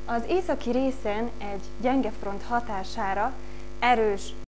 Az északi részen egy gyenge front hatására erős